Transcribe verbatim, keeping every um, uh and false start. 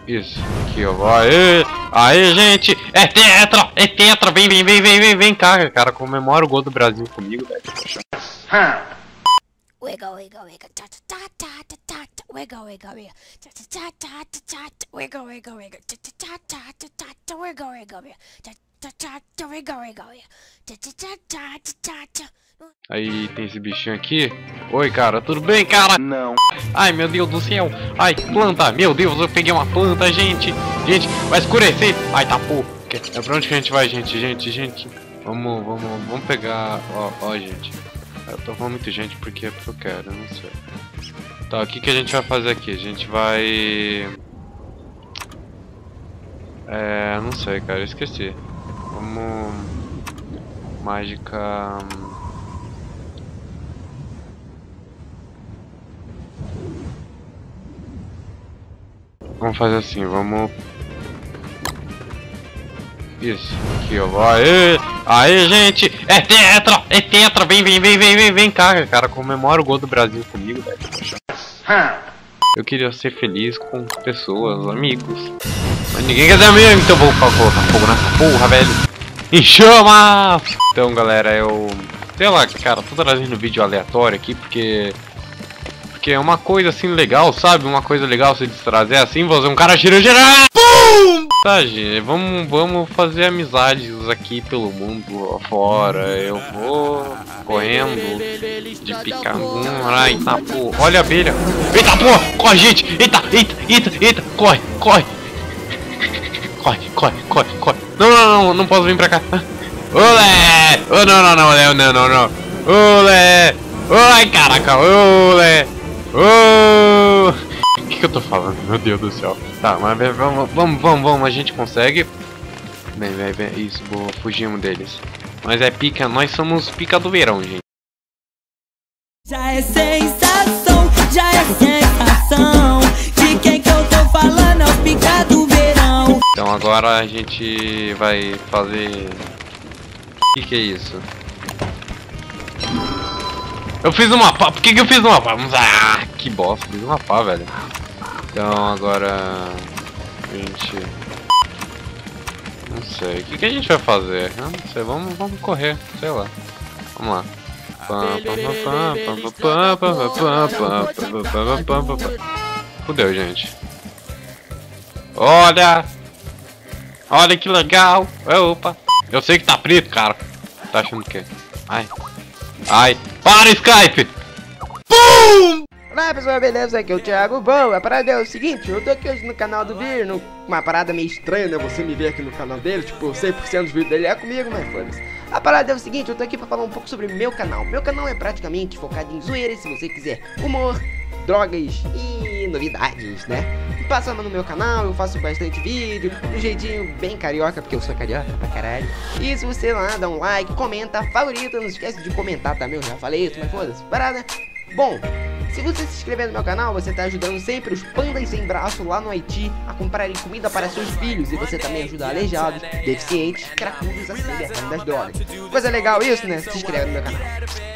Isso, aqui ó, aê, aê gente, é tetra, é tetra, vem, vem, vem, vem, vem, vem cá, cara, comemora o gol do Brasil comigo, velho. Wiggle, wiggle, wiggle, ta ta ta ta ta ta, wiggle, wiggle, wiggle, ta ta ta ta ta ta, wiggle, wiggle, wiggle, ta ta ta ta ta ta, wiggle, wiggle, wiggle, ta ta ta ta, wiggle, wiggle, wiggle, ta ta ta ta ta ta. Aí tem esse bichinho aqui. Oi, cara, tudo bem, cara? Não. Ai, meu Deus do céu. Ai, planta, meu Deus, eu peguei uma planta, gente. Gente, vai escurecer. Ai, tá pô. É pra onde que a gente vai, gente? Gente, gente. Vamos, vamos, vamos pegar. Ó, ó, gente. Eu tô falando muito gente porque é porque eu quero, eu não sei. Tá, o que que a gente vai fazer aqui? A gente vai... É, não sei, cara, eu esqueci. Vamos... Mágica... Vamos fazer assim, vamos... Isso, aqui ó, aê, aê gente, é tetra, é tetra, vem, vem, vem, vem, vem, vem cá, cara, comemora o gol do Brasil comigo, velho. Eu queria ser feliz com pessoas, amigos, mas ninguém quer ser amigo, então vou colocar fogo nessa porra, velho. Em chama! Então galera, eu, sei lá, cara, tô trazendo vídeo aleatório aqui porque... Porque é uma coisa assim legal, sabe? Uma coisa legal se distrazer assim, você um cara gira geral. Pum! Tá, gente, vamos, vamos fazer amizades aqui pelo mundo afora. Eu vou correndo de picar. Ai, tá pô. Olha a abelha. Eita pô, corre gente. Eita, eita, eita, eita. Corre, corre. Corre, corre, corre, corre. Não, não, não, não posso vir pra cá. Olé! Oh, não, não, não, não, não, não. Olé! Ai, caraca, olé! Oh! O que, que eu tô falando? Meu Deus do céu. Tá, mas vamos, vamos, vamos, vamos, a gente consegue. Bem, bem, bem, isso, boa, fugimos deles. Mas é pica, nós somos pica do verão, gente. Já é sensação, já é sensação. De quem que eu tô falando é o pica do verão. Então agora a gente vai fazer... O que que é isso? Eu fiz uma pá, por que que eu fiz uma pá? Ah, que bosta, fiz uma pá, velho. Então agora... A gente... Não sei, o que que a gente vai fazer? Eu não sei, vamos, vamos correr, sei lá. Vamos lá. Fudeu, gente. Olha! Olha que legal! Opa! Eu sei que tá preto, cara. Tá achando o quê? Ai. Ai. Para, Skype! Pum! Olá pessoal, beleza? Aqui é o Thiago. Bom, a parada é o seguinte, eu tô aqui hoje no canal do Vir, no... uma parada meio estranha, né? Você me ver aqui no canal dele, tipo, cem por cento dos vídeos dele é comigo, mas foda-se. A parada é o seguinte, eu tô aqui pra falar um pouco sobre meu canal. Meu canal é praticamente focado em zoeiras, se você quiser humor, drogas e novidades, né? Passa no meu canal, eu faço bastante vídeo, de um jeitinho bem carioca, porque eu sou carioca pra caralho. E se você lá dá um like, comenta, favorita, não esquece de comentar também, eu já falei isso, mas foda-se, parada. Bom, se você se inscrever no meu canal, você tá ajudando sempre os pandas sem braço lá no Haiti a comprarem comida para seus filhos. E você também ajuda aleijados, deficientes, cracudos a se libertarem das drogas. Coisa legal isso, né? Se inscreve no meu canal.